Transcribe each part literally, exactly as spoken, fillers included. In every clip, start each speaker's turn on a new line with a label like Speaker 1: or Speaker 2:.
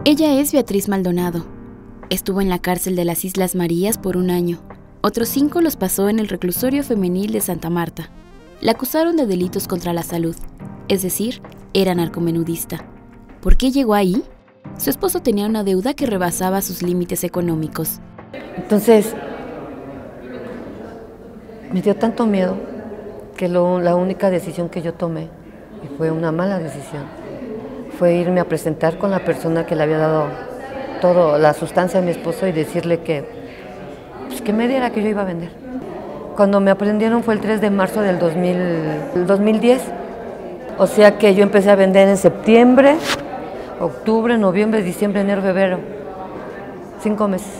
Speaker 1: Ella es Beatriz Maldonado. Estuvo en la cárcel de las Islas Marías por un año. Otros cinco los pasó en el reclusorio femenil de Santa Marta. La acusaron de delitos contra la salud, es decir, era narcomenudista. ¿Por qué llegó ahí? Su esposo tenía una deuda que rebasaba sus límites económicos.
Speaker 2: Entonces, me dio tanto miedo que lo, la única decisión que yo tomé, y fue una mala decisión, fue irme a presentar con la persona que le había dado toda la sustancia a mi esposo y decirle que, pues, que me diera, que yo iba a vender. Cuando me aprendieron fue el tres de marzo del dos mil diez, o sea que yo empecé a vender en septiembre, octubre, noviembre, diciembre, enero, febrero, cinco meses.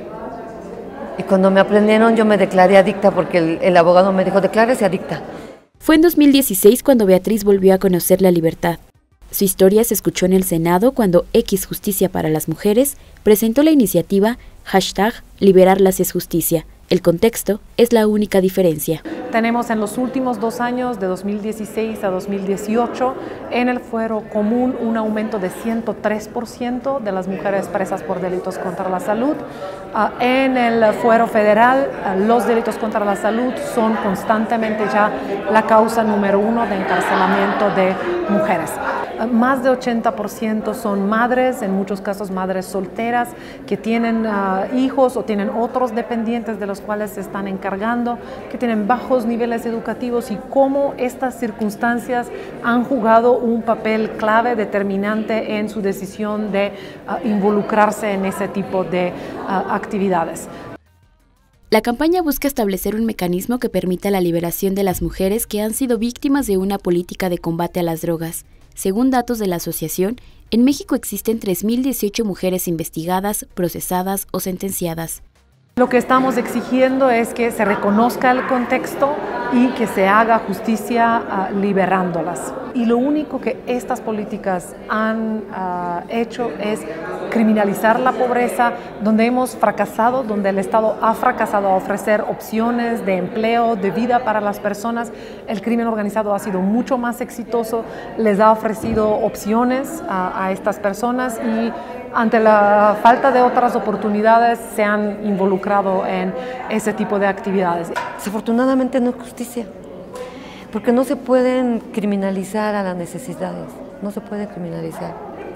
Speaker 2: Y cuando me aprendieron yo me declaré adicta porque el, el abogado me dijo, declárese adicta.
Speaker 1: Fue en dos mil dieciséis cuando Beatriz volvió a conocer la libertad. Su historia se escuchó en el Senado cuando X Justicia para las Mujeres presentó la iniciativa hashtag Liberarlas es Justicia. El contexto es la única diferencia.
Speaker 3: Tenemos en los últimos dos años, de dos mil dieciséis a dos mil dieciocho, en el fuero común un aumento de ciento tres por ciento de las mujeres presas por delitos contra la salud. Uh, en el fuero federal, uh, los delitos contra la salud son constantemente ya la causa número uno de encarcelamiento de mujeres. Uh, más de ochenta por ciento son madres, en muchos casos madres solteras, que tienen uh, hijos o tienen otros dependientes de los cuales se están encargando, que tienen bajos niveles educativos y cómo estas circunstancias han jugado un papel clave determinante en su decisión de uh, involucrarse en ese tipo de uh, actividades.
Speaker 1: La campaña busca establecer un mecanismo que permita la liberación de las mujeres que han sido víctimas de una política de combate a las drogas. Según datos de la asociación, en México existen tres mil dieciocho mujeres investigadas, procesadas o sentenciadas.
Speaker 3: Lo que estamos exigiendo es que se reconozca el contexto y que se haga justicia uh, liberándolas. Y lo único que estas políticas han uh, hecho es criminalizar la pobreza, donde hemos fracasado, donde el Estado ha fracasado a ofrecer opciones de empleo, de vida para las personas. El crimen organizado ha sido mucho más exitoso, les ha ofrecido opciones a, a estas personas y ante la falta de otras oportunidades se han involucrado en ese tipo de actividades.
Speaker 2: Desafortunadamente no es justicia, porque no se pueden criminalizar a las necesidades, no se puede criminalizar.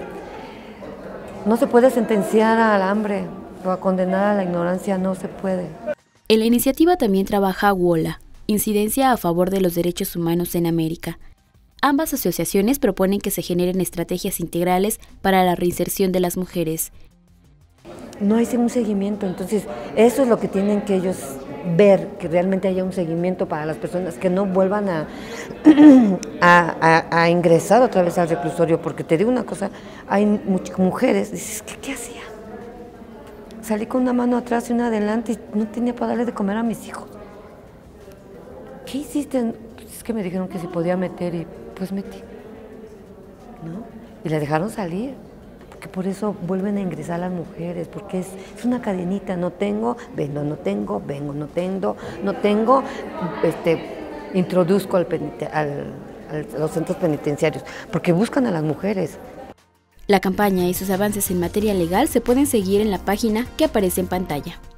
Speaker 2: No se puede sentenciar al hambre o a condenar a la ignorancia, no se puede.
Speaker 1: En la iniciativa también trabaja WOLA, Incidencia a favor de los derechos humanos en América. Ambas asociaciones proponen que se generen estrategias integrales para la reinserción de las mujeres.
Speaker 2: No hay un seguimiento, entonces eso es lo que tienen que ellos ver, que realmente haya un seguimiento para las personas, que no vuelvan a, a, a, a ingresar otra vez al reclusorio, porque te digo una cosa, hay muchas mujeres, dices, ¿qué, qué hacía? Salí con una mano atrás y una adelante y no tenía para darle de comer a mis hijos. ¿Qué hiciste? Pues es que me dijeron que se podía meter y pues metí, ¿no? Y la dejaron salir, porque por eso vuelven a ingresar las mujeres, porque es, es una cadenita, no tengo, vengo, no tengo, vengo, no tengo, no tengo, este, introduzco al al, al, a los centros penitenciarios, porque buscan a las mujeres.
Speaker 1: La campaña y sus avances en materia legal se pueden seguir en la página que aparece en pantalla.